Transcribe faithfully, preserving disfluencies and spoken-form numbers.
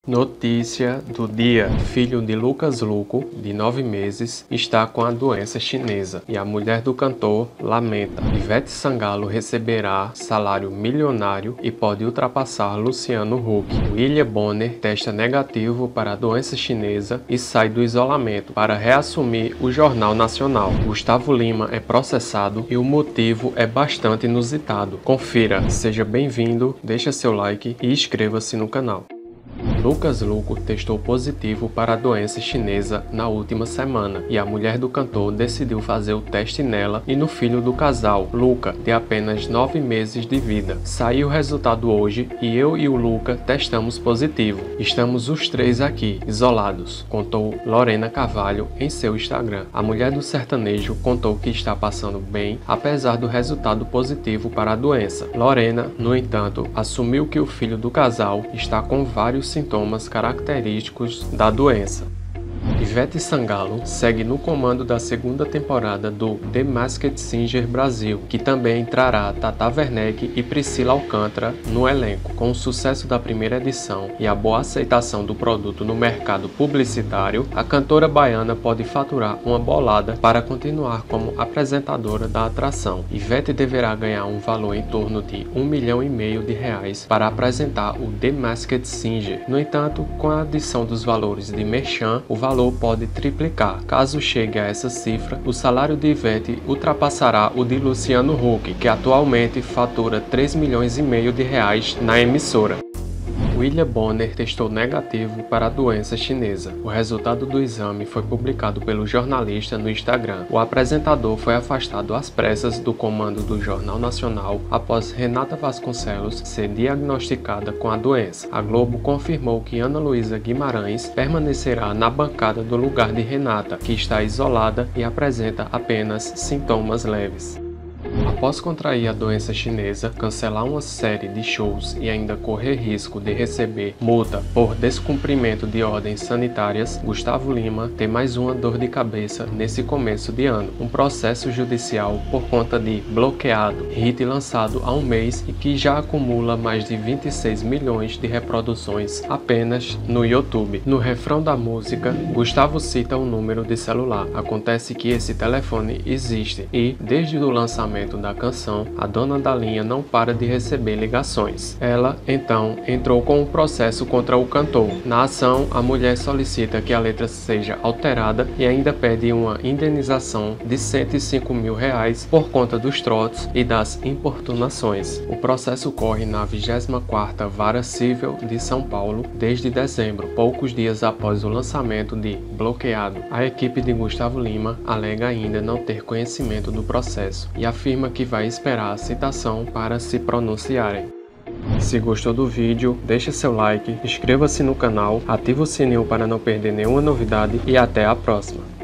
Notícia do dia: filho de Lucas Luco, de nove meses, está com a doença chinesa e a mulher do cantor lamenta. Ivete Sangalo receberá salário milionário e pode ultrapassar Luciano Huck. William Bonner testa negativo para a doença chinesa e sai do isolamento para reassumir o Jornal Nacional. Gustavo Lima é processado e o motivo é bastante inusitado. Confira, seja bem-vindo, deixa seu like e inscreva-se no canal. Lucas Luco testou positivo para a doença chinesa na última semana e a mulher do cantor decidiu fazer o teste nela e no filho do casal, Luca, de apenas nove meses de vida. Saiu o resultado hoje e eu e o Luca testamos positivo. Estamos os três aqui, isolados, contou Lorena Carvalho em seu Instagram. A mulher do sertanejo contou que está passando bem, apesar do resultado positivo para a doença. Lorena, no entanto, assumiu que o filho do casal está com vários sintomas característicos da doença. Ivete Sangalo segue no comando da segunda temporada do The Masked Singer Brasil, que também entrará Tata Werneck e Priscila Alcântara no elenco. Com o sucesso da primeira edição e a boa aceitação do produto no mercado publicitário, a cantora baiana pode faturar uma bolada para continuar como apresentadora da atração. Ivete deverá ganhar um valor em torno de um milhão e meio de reais para apresentar o The Masked Singer. No entanto, com a adição dos valores de merchan, o valor pode triplicar. Caso chegue a essa cifra, o salário de Ivete ultrapassará o de Luciano Huck, que atualmente fatura três milhões e meio de reais na emissora. William Bonner testou negativo para a doença chinesa. O resultado do exame foi publicado pelo jornalista no Instagram. O apresentador foi afastado às pressas do comando do Jornal Nacional após Renata Vasconcelos ser diagnosticada com a doença. A Globo confirmou que Ana Luísa Guimarães permanecerá na bancada do lugar de Renata, que está isolada e apresenta apenas sintomas leves. Após contrair a doença chinesa, cancelar uma série de shows e ainda correr risco de receber multa por descumprimento de ordens sanitárias, Gustavo Lima tem mais uma dor de cabeça nesse começo de ano. Um processo judicial por conta de Bloqueado, hit lançado há um mês e que já acumula mais de vinte e seis milhões de reproduções apenas no YouTube. No refrão da música, Gustavo cita um número de celular. Acontece que esse telefone existe e, desde o lançamento da canção, a dona da linha não para de receber ligações. Ela, então, entrou com um processo contra o cantor. Na ação, a mulher solicita que a letra seja alterada e ainda pede uma indenização de cento e cinco mil reais por conta dos trotes e das importunações. O processo corre na vigésima quarta Vara Civil de São Paulo desde dezembro, poucos dias após o lançamento de Bloqueado. A equipe de Gustavo Lima alega ainda não ter conhecimento do processo e afirma que vai esperar a citação para se pronunciarem. Se gostou do vídeo, deixe seu like, inscreva-se no canal, ative o sininho para não perder nenhuma novidade e até a próxima.